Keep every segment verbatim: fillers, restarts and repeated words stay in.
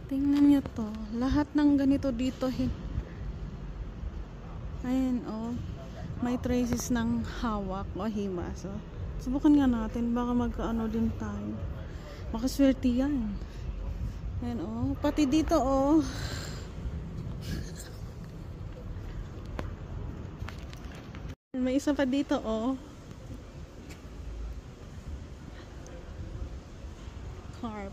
Tingnan niyo to. Lahat ng ganito dito. Ayan, oh. May traces ng hawak o hima. So, subukan nga natin. Baka magkaano din tayo. Makaswerte yan. Ayan, oh. Pati dito, oh. May isa pa dito, oh. Carp.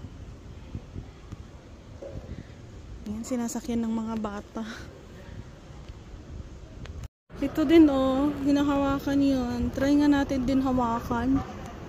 Ayan, sinasakyan ng mga bata. Ito din, oh. Hinahawakan yun. Try nga natin din hawakan.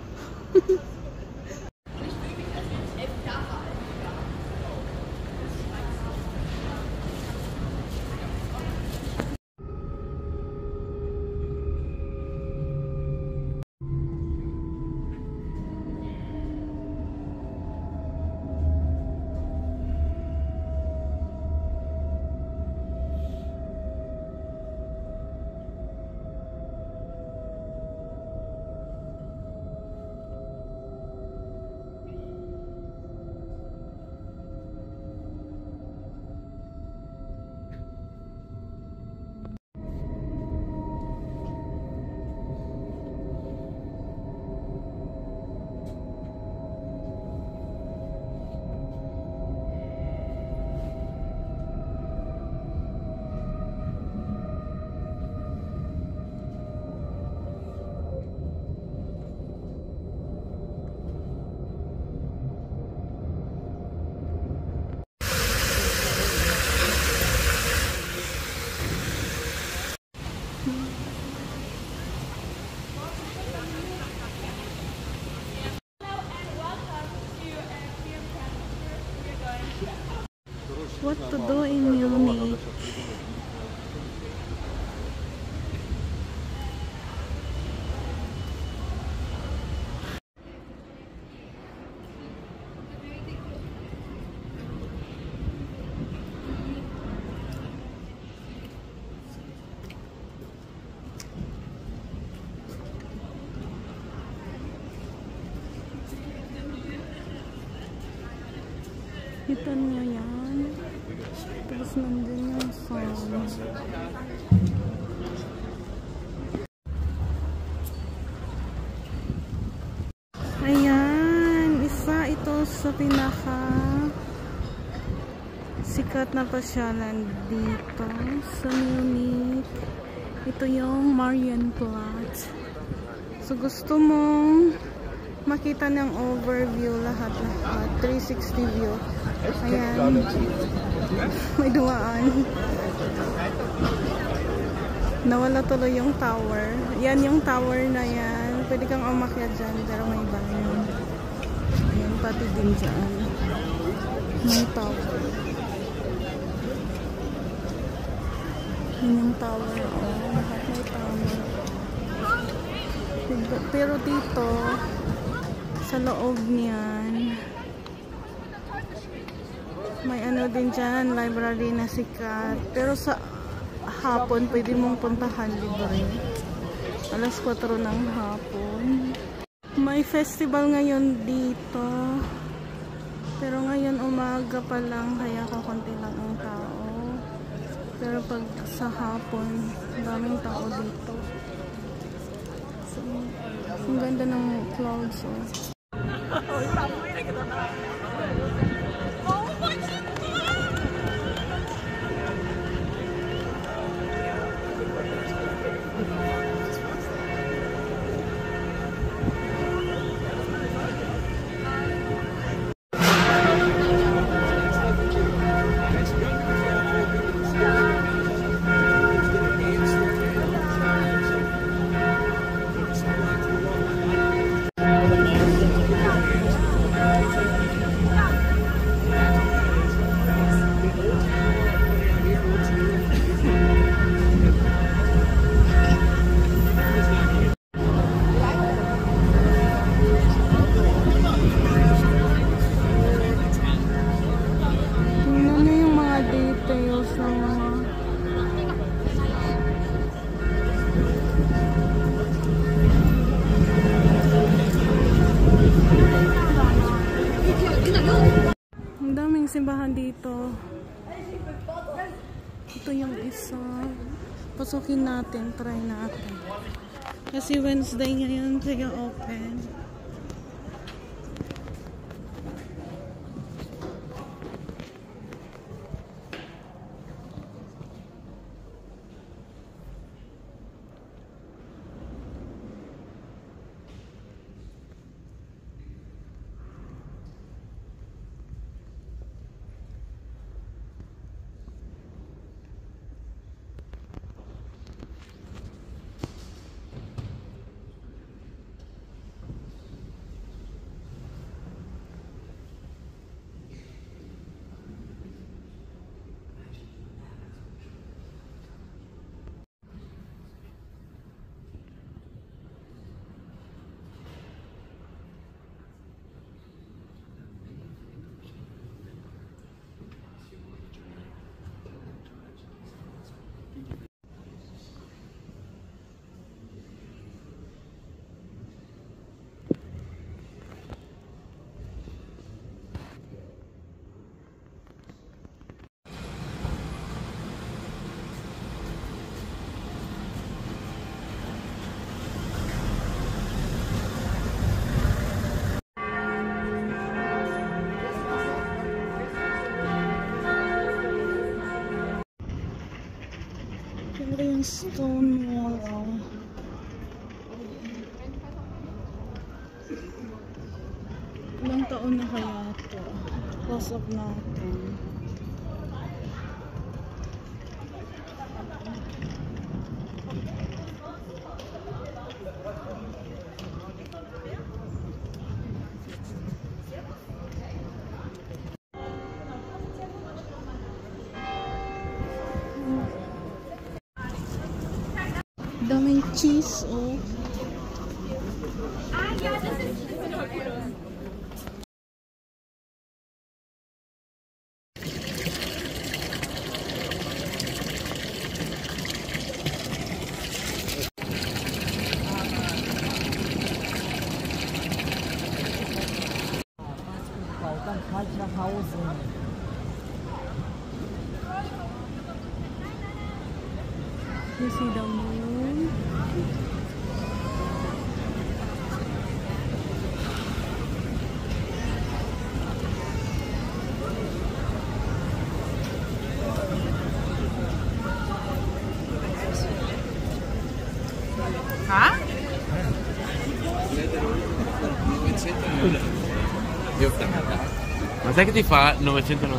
What to do in Munich? Kita nyo yan. Tapos nandun yung sound. Ayan. Isa ito sa pinaka sikat na pasyalan dito sa Munich. Ito yung Marienplatz. So gusto mong makita ng overview lahat-lahat. three sixty view. Ayan. May dumaan. Nawala tuloy yung tower. Yan yung tower na yan. Pwede kang umakyat dyan. Pero may banyo. Ayan, pati din dyan. May tower. Yan yung tower. Oh, lahat may tower. Pero dito, sa loob niyan, may ano din dyan, library na sikat. Pero sa hapon, pwede mong puntahan libre. alas kwatro ng hapon. May festival ngayon dito. Pero ngayon umaga pa lang, kaya kakunti lang ang tao. Pero pag sa hapon, daming tao dito. So, ang ganda ng clouds, oh. daming simbahan dito. Ito yung isa. Pasukin natin. Try natin. Kasi Wednesday ngayon kaya open. Yung stone wall. Ilang taon na kaya ito? Close up natin. Daming cheese, oh. Ah, yeah, this is you see the moon? ¿Ah? Ma sai che ti fa novecentonovantanove?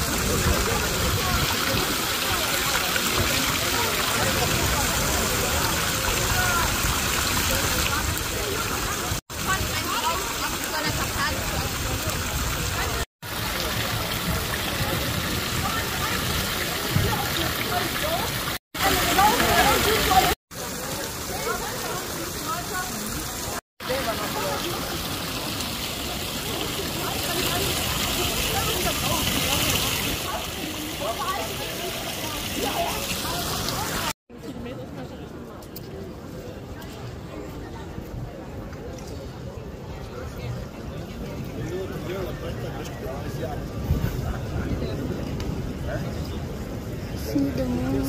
See the moon.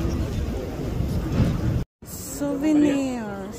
Souvenirs.